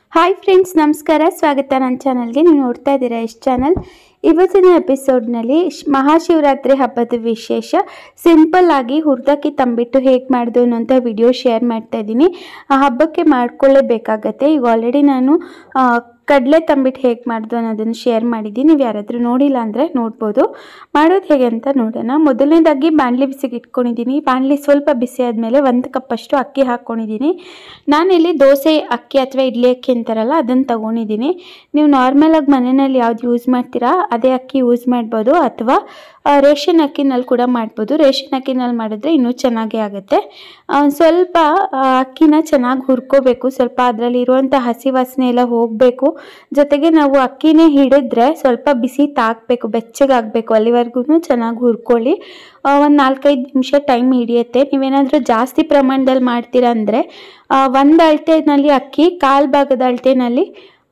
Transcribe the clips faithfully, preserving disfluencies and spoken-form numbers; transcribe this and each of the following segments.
Hi friends, ನಮಸ್ಕಾರ. ಸ್ವಾಗತ ನನ್ನ ಚಾನಲ್ಗೆ. ನೀವು ನೋಡ್ತಾ ಇದ್ದೀರಾ ಎಷ್ಟು ಚಾನಲ್. ಇವತ್ತಿನ ಎಪಿಸೋಡ್ನಲ್ಲಿ ಮಹಾಶಿವರಾತ್ರಿ ಹಬ್ಬದ ವಿಶೇಷ ಸಿಂಪಲ್ ಆಗಿ ಹುರಿದಕ್ಕಿ ತಂಬಿಟ್ಟು ಹೇಗೆ ಮಾಡೋದು ಅನ್ನೋಂಥ ವಿಡಿಯೋ ಶೇರ್ ಮಾಡ್ತಾ ಇದ್ದೀನಿ. ಆ ಹಬ್ಬಕ್ಕೆ ಮಾಡ್ಕೊಳ್ಳೇಬೇಕಾಗತ್ತೆ. ಈಗ ಆಲ್ರೆಡಿ ನಾನು ಕಡಲೆ ತಂಬಿಟ್ಟು ಹೇಗೆ ಮಾಡೋದು ಅನ್ನೋದನ್ನು ಶೇರ್ ಮಾಡಿದ್ದೀನಿ. ನೀವು ಯಾರಾದರೂ ನೋಡಿಲ್ಲ ಅಂದರೆ ನೋಡ್ಬೋದು. ಮಾಡೋದು ಹೇಗೆ ಅಂತ ನೋಡೋಣ. ಮೊದಲನೇದಾಗಿ ಬಾಣಲಿ ಬಿಸಿಗೆ ಇಟ್ಕೊಂಡಿದ್ದೀನಿ. ಬಾಣಲಿ ಸ್ವಲ್ಪ ಬಿಸಿ ಆದಮೇಲೆ ಒಂದು ಕಪ್ಪಷ್ಟು ಅಕ್ಕಿ ಹಾಕ್ಕೊಂಡಿದ್ದೀನಿ. ನಾನಿಲ್ಲಿ ದೋಸೆ ಅಕ್ಕಿ ಅಥವಾ ಇಡ್ಲಿ ಅಕ್ಕಿ ಅಂತಾರಲ್ಲ ಅದನ್ನು ತೊಗೊಂಡಿದ್ದೀನಿ. ನೀವು ನಾರ್ಮಲಾಗಿ ಮನೆಯಲ್ಲಿ ಯಾವ್ದು ಯೂಸ್ ಮಾಡ್ತೀರಾ ಅದೇ ಅಕ್ಕಿ ಯೂಸ್ ಮಾಡ್ಬೋದು, ಅಥವಾ ರೇಷನ್ ಅಕ್ಕಿನಲ್ಲಿ ಕೂಡ ಮಾಡ್ಬೋದು. ರೇಷನ್ ಅಕ್ಕಿನಲ್ಲಿ ಮಾಡಿದ್ರೆ ಇನ್ನೂ ಚೆನ್ನಾಗೇ ಆಗುತ್ತೆ. ಸ್ವಲ್ಪ ಅಕ್ಕಿನ ಚೆನ್ನಾಗಿ ಹುರ್ಕೋಬೇಕು. ಸ್ವಲ್ಪ ಅದರಲ್ಲಿ ಇರುವಂಥ ಹಸಿ ವಾಸನೆ ಎಲ್ಲ ಹೋಗಬೇಕು. ಜೊತೆಗೆ ನಾವು ಅಕ್ಕಿನೇ ಹಿಡಿದ್ರೆ ಸ್ವಲ್ಪ ಬಿಸಿ ತಾಕಬೇಕು, ಬೆಚ್ಚಗಾಗಬೇಕು. ಅಲ್ಲಿವರೆಗೂ ಚೆನ್ನಾಗಿ ಹುರ್ಕೊಳ್ಳಿ. ಒಂದು ನಾಲ್ಕೈದು ನಿಮಿಷ ಟೈಮ್ ಹಿಡಿಯುತ್ತೆ. ನೀವೇನಾದರೂ ಜಾಸ್ತಿ ಪ್ರಮಾಣದಲ್ಲಿ ಮಾಡ್ತೀರಾ ಅಂದರೆ ಒಂದು ಅಳತೆನಲ್ಲಿ ಅಕ್ಕಿ, ಕಾಲು ಭಾಗದ ಅಳತೆನಲ್ಲಿ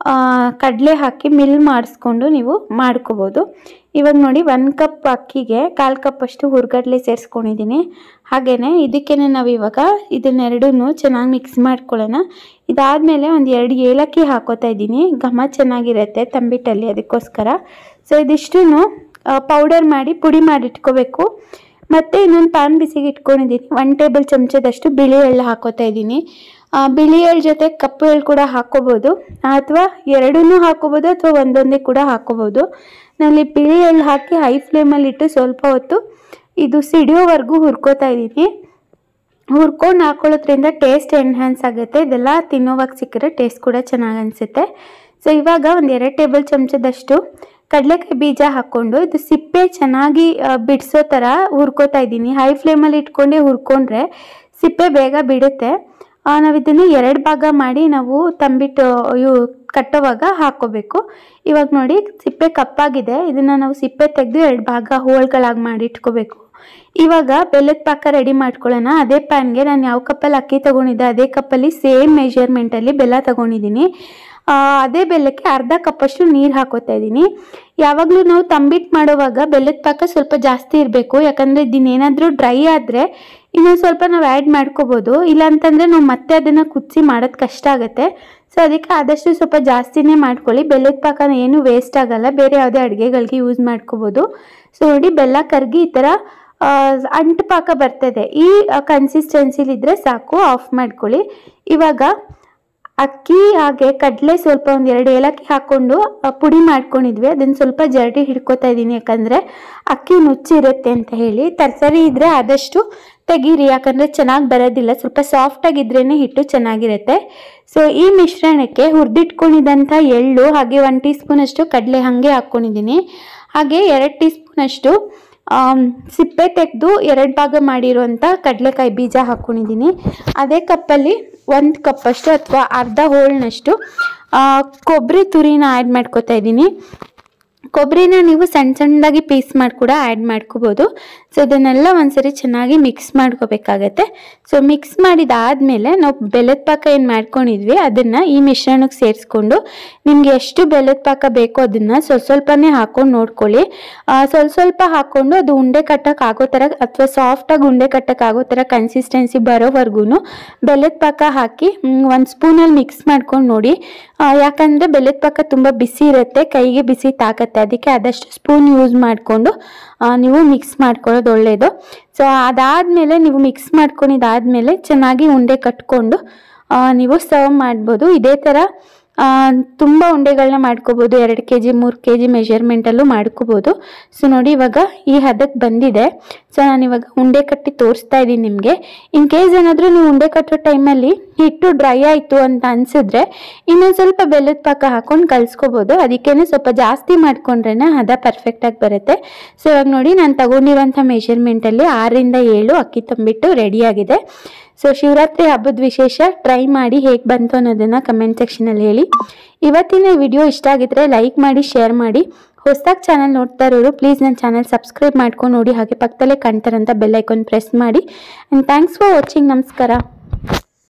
ಕಡಲೆ ಹಾಕಿ ಮಿಲ್ ಮಾಡಿಸ್ಕೊಂಡು ನೀವು ಮಾಡ್ಕೋಬೋದು. ಇವಾಗ ನೋಡಿ, ಒಂದು ಕಪ್ ಅಕ್ಕಿಗೆ ಕಾಲು ಕಪ್ಪಷ್ಟು ಹುರ್ಗಡ್ಲೆ ಸೇರಿಸ್ಕೊಂಡಿದ್ದೀನಿ. ಹಾಗೆಯೇ ಇದಕ್ಕೇನೆ ನಾವು ಇವಾಗ ಇದನ್ನೆರಡನ್ನೂ ಚೆನ್ನಾಗಿ ಮಿಕ್ಸ್ ಮಾಡ್ಕೊಳ್ಳೋಣ. ಇದಾದಮೇಲೆ ಒಂದು ಎರಡು ಏಲಕ್ಕಿ ಹಾಕೋತಾ ಇದ್ದೀನಿ. ಘಮ ಚೆನ್ನಾಗಿರುತ್ತೆ ತಂಬಿಟ್ಟಲ್ಲಿ, ಅದಕ್ಕೋಸ್ಕರ. ಸೊ ಇದಿಷ್ಟು ಪೌಡರ್ ಮಾಡಿ ಪುಡಿ ಮಾಡಿ ಇಟ್ಕೋಬೇಕು. ಮತ್ತು ಇನ್ನೊಂದು ಪ್ಯಾನ್ ಬಿಸಿಗೆ ಇಟ್ಕೊಂಡಿದ್ದೀನಿ. ಒನ್ ಟೇಬಲ್ ಚಮಚದಷ್ಟು ಬಿಳಿ ಎಳ್ಳು ಹಾಕೋತಾ ಇದ್ದೀನಿ. ಬಿಳಿ ಎಳ್ಳು ಜೊತೆ ಕಪ್ಪು ಎಳ್ಳು ಕೂಡ ಹಾಕೋಬೋದು, ಅಥವಾ ಎರಡನ್ನೂ ಹಾಕೋಬೋದು, ಅಥವಾ ಒಂದೊಂದೇ ಕೂಡ ಹಾಕೋಬೋದು. ನಾನಲ್ಲಿ ಬಿಳಿ ಎಳ್ಳು ಹಾಕಿ ಹೈ ಫ್ಲೇಮಲ್ಲಿ ಇಟ್ಟು ಸ್ವಲ್ಪ ಹೊತ್ತು ಇದು ಸಿಡಿಯೋವರೆಗೂ ಹುರ್ಕೋತಾ ಇದ್ದೀನಿ. ಹುರ್ಕೊಂಡು ಹಾಕೊಳ್ಳೋದ್ರಿಂದ ಟೇಸ್ಟ್ ಎನ್ಹ್ಯಾನ್ಸ್ ಆಗುತ್ತೆ. ಇದೆಲ್ಲ ತಿನ್ನೋವಾಗ ಸಿಕ್ಕರೆ ಟೇಸ್ಟ್ ಕೂಡ ಚೆನ್ನಾಗಿ ಅನಿಸುತ್ತೆ. ಸೊ ಇವಾಗ ಒಂದು ಎರಡು ಟೇಬಲ್ ಚಮಚದಷ್ಟು ಕಡಲೆಕಾಯಿ ಬೀಜ ಹಾಕ್ಕೊಂಡು ಇದು ಸಿಪ್ಪೆ ಚೆನ್ನಾಗಿ ಬಿಡಿಸೋ ಥರ ಹುರ್ಕೋತಾ ಇದ್ದೀನಿ. ಹೈ ಫ್ಲೇಮಲ್ಲಿ ಇಟ್ಕೊಂಡೇ ಹುರ್ಕೊಂಡ್ರೆ ಸಿಪ್ಪೆ ಬೇಗ ಬಿಡುತ್ತೆ. ನಾವು ಇದನ್ನು ಎರಡು ಭಾಗ ಮಾಡಿ ನಾವು ತಂಬಿಟ್ಟು ಇವು ಕಟ್ಟೋವಾಗ ಹಾಕ್ಕೋಬೇಕು. ಇವಾಗ ನೋಡಿ, ಸಿಪ್ಪೆ ಕಪ್ಪಾಗಿದೆ. ಇದನ್ನು ನಾವು ಸಿಪ್ಪೆ ತೆಗೆದು ಎರಡು ಭಾಗ ಹೋಳ್ಗಳಾಗಿ ಮಾಡಿ ಇಟ್ಕೋಬೇಕು. ಇವಾಗ ಬೆಲ್ಲದ ಪಾಕ ರೆಡಿ ಮಾಡ್ಕೊಳ್ಳೋಣ. ಅದೇ ಪ್ಯಾನ್ಗೆ ನಾನು ಯಾವ ಕಪ್ಪಲ್ಲಿ ಅಕ್ಕಿ ತೊಗೊಂಡಿದ್ದೆ ಅದೇ ಕಪ್ಪಲ್ಲಿ ಸೇಮ್ ಮೆಷರ್ಮೆಂಟಲ್ಲಿ ಬೆಲ್ಲ ತೊಗೊಂಡಿದ್ದೀನಿ. ಅದೇ ಬೆಲ್ಲಕ್ಕೆ ಅರ್ಧ ಕಪ್ಪಷ್ಟು ನೀರು ಹಾಕೋತಾ ಇದ್ದೀನಿ. ಯಾವಾಗಲೂ ನಾವು ತಂಬಿಟ್ಟು ಮಾಡೋವಾಗ ಬೆಲ್ಲದ ಪಾಕ ಸ್ವಲ್ಪ ಜಾಸ್ತಿ ಇರಬೇಕು. ಯಾಕಂದರೆ ಇದನ್ನೇನಾದರೂ ಡ್ರೈ ಆದರೆ ಇನ್ನೊಂದು ಸ್ವಲ್ಪ ನಾವು ಆ್ಯಡ್ ಮಾಡ್ಕೋಬೋದು. ಇಲ್ಲಾಂತಂದರೆ ನಾವು ಮತ್ತೆ ಅದನ್ನು ಕುದಿಸಿ ಮಾಡೋದು ಕಷ್ಟ ಆಗುತ್ತೆ. ಸೊ ಅದಕ್ಕೆ ಆದಷ್ಟು ಸ್ವಲ್ಪ ಜಾಸ್ತಿನೇ ಮಾಡ್ಕೊಳ್ಳಿ. ಬೆಲ್ಲದ ಪಾಕ ಏನು ವೇಸ್ಟ್ ಆಗಲ್ಲ, ಬೇರೆ ಯಾವುದೇ ಅಡುಗೆಗಳಿಗೆ ಯೂಸ್ ಮಾಡ್ಕೋಬೋದು. ಸೊ ನೋಡಿ, ಬೆಲ್ಲ ಕರಗಿ ಈ ಥರ ಅಂಟು ಪಾಕ ಬರ್ತದೆ. ಈ ಕನ್ಸಿಸ್ಟೆನ್ಸಿಲಿದ್ದರೆ ಸಾಕು, ಆಫ್ ಮಾಡ್ಕೊಳ್ಳಿ. ಇವಾಗ ಅಕ್ಕಿ ಹಾಗೆ ಕಡಲೆ ಸ್ವಲ್ಪ ಒಂದು ಎರಡು ಏಲಕ್ಕಿ ಹಾಕ್ಕೊಂಡು ಪುಡಿ ಮಾಡ್ಕೊಂಡಿದ್ವಿ. ಅದನ್ನು ಸ್ವಲ್ಪ ಜರಡಿ ಹಿಡ್ಕೋತಾ ಇದ್ದೀನಿ, ಯಾಕಂದರೆ ಅಕ್ಕಿ ನುಚ್ಚಿರುತ್ತೆ ಅಂತ ಹೇಳಿ. ತರಕಾರಿ ಇದ್ದರೆ ಆದಷ್ಟು ತೆಗೀರಿ, ಯಾಕಂದರೆ ಚೆನ್ನಾಗಿ ಬರೋದಿಲ್ಲ. ಸ್ವಲ್ಪ ಸಾಫ್ಟಾಗಿದ್ರೇ ಹಿಟ್ಟು ಚೆನ್ನಾಗಿರುತ್ತೆ. ಸೊ ಈ ಮಿಶ್ರಣಕ್ಕೆ ಹುರಿದಿಟ್ಕೊಂಡಿದ್ದಂಥ ಎಳ್ಳು ಹಾಗೆ ಒಂದು ಟೀ ಸ್ಪೂನಷ್ಟು ಕಡಲೆ ಹಾಗೆ ಹಾಕ್ಕೊಂಡಿದ್ದೀನಿ. ಹಾಗೆ ಎರಡು ಟೀ ಸ್ಪೂನಷ್ಟು ಸಿಪ್ಪೆ ತೆಗೆದು ಎರಡು ಭಾಗ ಮಾಡಿರುವಂಥ ಕಡಲೆಕಾಯಿ ಬೀಜ ಹಾಕ್ಕೊಂಡಿದ್ದೀನಿ. ಅದೇ ಕಪ್ಪಲ್ಲಿ ಒಂದು ಕಪ್ಪಷ್ಟು ಅಥವಾ ಅರ್ಧ ಹೋಳಿನಷ್ಟು ಕೊಬ್ಬರಿ ತುರಿನ ಆ್ಯಡ್ ಮಾಡ್ಕೋತಾ ಇದ್ದೀನಿ. ಕೊಬ್ಬರಿನ ನೀವು ಸಣ್ಣ ಸಣ್ಣದಾಗಿ ಪೀಸ್ ಮಾಡಿ ಕೂಡ ಆ್ಯಡ್ ಮಾಡ್ಕೋಬೋದು. ಸೊ ಇದನ್ನೆಲ್ಲ ಒಂದ್ಸರಿ ಚೆನ್ನಾಗಿ ಮಿಕ್ಸ್ ಮಾಡ್ಕೋಬೇಕಾಗತ್ತೆ. ಸೊ ಮಿಕ್ಸ್ ಮಾಡಿದಾದಮೇಲೆ ನಾವು ಬೆಲ್ಲದ ಪಾಕ ಏನು ಮಾಡ್ಕೊಂಡಿದ್ವಿ ಅದನ್ನು ಈ ಮಿಶ್ರಣಕ್ಕೆ ಸೇರಿಸ್ಕೊಂಡು ನಿಮಗೆ ಎಷ್ಟು ಬೆಲ್ಲದ ಪಾಕ ಬೇಕೋ ಅದನ್ನು ಸ್ವಲ್ಪ ಸ್ವಲ್ಪನೇ ಹಾಕ್ಕೊಂಡು ನೋಡ್ಕೊಳ್ಳಿ. ಸ್ವಲ್ಪ ಸ್ವಲ್ಪ ಹಾಕ್ಕೊಂಡು ಅದು ಉಂಡೆ ಕಟ್ಟಕ್ಕೆ ಆಗೋ ಥರ ಅಥವಾ ಸಾಫ್ಟಾಗಿ ಉಂಡೆ ಕಟ್ಟಕ್ಕೆ ಆಗೋ ಥರ ಕನ್ಸಿಸ್ಟೆನ್ಸಿ ಬರೋವರೆಗೂ ಬೆಲ್ಲದ ಪಾಕ ಹಾಕಿ ಒಂದು ಸ್ಪೂನಲ್ಲಿ ಮಿಕ್ಸ್ ಮಾಡ್ಕೊಂಡು ನೋಡಿ. ಯಾಕಂದರೆ ಬೆಲ್ಲದ ಪಾಕ ತುಂಬ ಬಿಸಿ ಇರುತ್ತೆ, ಕೈಗೆ ಬಿಸಿ ತಾಕತ್ತೆ. ಅದಕ್ಕೆ ಆದಷ್ಟು ಸ್ಪೂನ್ ಯೂಸ್ ಮಾಡಿಕೊಂಡು ನೀವು ಮಿಕ್ಸ್ ಮಾಡ್ಕೊಳ್ಳೋದು ಒಳ್ಳೆಯದು. ಸೊ ಅದಾದಮೇಲೆ ನೀವು ಮಿಕ್ಸ್ ಮಾಡ್ಕೊಂಡಿದ್ದಾದಮೇಲೆ ಚೆನ್ನಾಗಿ ಉಂಡೆ ಕಟ್ಕೊಂಡು ನೀವು ಸರ್ವ್ ಮಾಡ್ಬೋದು. ಇದೇ ಥರ ತುಂಬ ಉಂಡೆಗಳನ್ನ ಮಾಡ್ಕೋಬೋದು. ಎರಡು ಕೆ ಜಿ ಮೂರು ಕೆ ಜಿ ಮೆಷರ್ಮೆಂಟಲ್ಲೂ ಮಾಡ್ಕೋಬೋದು. ಸೊ ನೋಡಿ, ಇವಾಗ ಈ ಹದಕ್ಕೆ ಬಂದಿದೆ. ಸೊ ನಾನಿವಾಗ ಉಂಡೆ ಕಟ್ಟಿ ತೋರಿಸ್ತಾ ಇದ್ದೀನಿ ನಿಮಗೆ. ಇನ್ ಕೇಸ್ ಏನಾದರೂ ನೀವು ಉಂಡೆ ಕಟ್ಟೋ ಟೈಮಲ್ಲಿ ಹಿಟ್ಟು ಡ್ರೈ ಆಯಿತು ಅಂತ ಅನಿಸಿದ್ರೆ ಇನ್ನೊಂದು ಸ್ವಲ್ಪ ಬೆಲ್ಲದ ಪಾಕ ಹಾಕ್ಕೊಂಡು ಕಲಿಸ್ಕೋಬೋದು. ಅದಕ್ಕೇ ಸ್ವಲ್ಪ ಜಾಸ್ತಿ ಮಾಡ್ಕೊಂಡ್ರೆ ಹದ ಪರ್ಫೆಕ್ಟಾಗಿ ಬರುತ್ತೆ. ಸೊ ಇವಾಗ ನೋಡಿ, ನಾನು ತಗೊಂಡಿರೋಂಥ ಮೆಷರ್ಮೆಂಟಲ್ಲಿ ಆರರಿಂದ ಏಳು ಅಕ್ಕಿ ತಂಬಿಟ್ಟು ರೆಡಿಯಾಗಿದೆ. ಸೊ ಶಿವರಾತ್ರಿ ಹಬ್ಬದ ವಿಶೇಷ ಟ್ರೈ ಮಾಡಿ ಹೇಗೆ ಬಂತು ಅನ್ನೋದನ್ನು ಕಮೆಂಟ್ ಸೆಕ್ಷನಲ್ಲಿ ಹೇಳಿ. ಇವತ್ತಿನ ವಿಡಿಯೋ ಇಷ್ಟ ಆಗಿದ್ರೆ ಲೈಕ್ ಮಾಡಿ, ಶೇರ್ ಮಾಡಿ. ಹೊಸದಾಗಿ ಚಾನಲ್ ನೋಡ್ತಾ ಇರೋರು ಪ್ಲೀಸ್ ನನ್ನ ಚಾನಲ್ ಸಬ್ಸ್ಕ್ರೈಬ್ ಮಾಡ್ಕೊಂಡು ನೋಡಿ. ಹಾಗೆ ಪಕ್ಕದಲ್ಲೇ ಕಾಣ್ತಾರಂಥ ಬೆಲ್ ಐಕಾನ್ ಪ್ರೆಸ್ ಮಾಡಿ. And thanks for watching. ನಮಸ್ಕಾರ.